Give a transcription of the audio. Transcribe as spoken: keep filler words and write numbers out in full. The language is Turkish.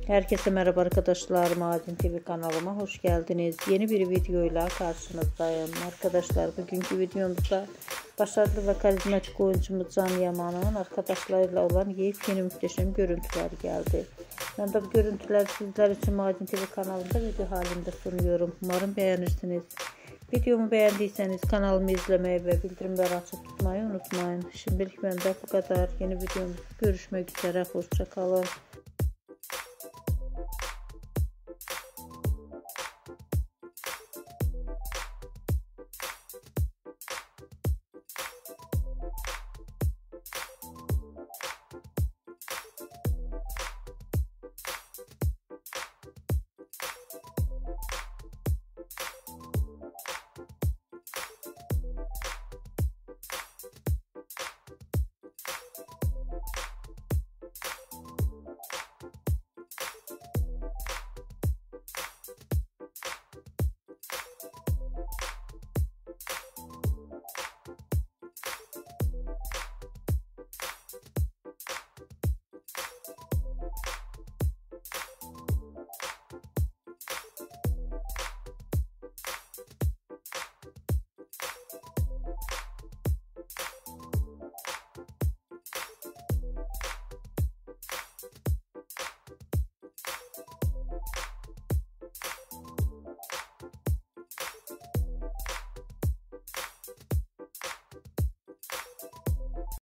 Herkese merhaba arkadaşlar, Mardin T V kanalıma hoş geldiniz. Yeni bir videoyla karşınızdayım. Arkadaşlar bugünkü videomuzda başarılı ve karizmatik oyuncumuz Can Yaman'ın arkadaşlarıyla olan yepyeni muhteşem görüntüler geldi. Ben de bu görüntüleri sizler için Mardin T V kanalında video halinde sunuyorum. Umarım beğenirsiniz. Videomu beğendiyseniz kanalımı izlemeyi ve bildirimleri açık tutmayı unutmayın. Şimdilik benden bu kadar. Yeni videomda görüşmek üzere. Hoşça kalın.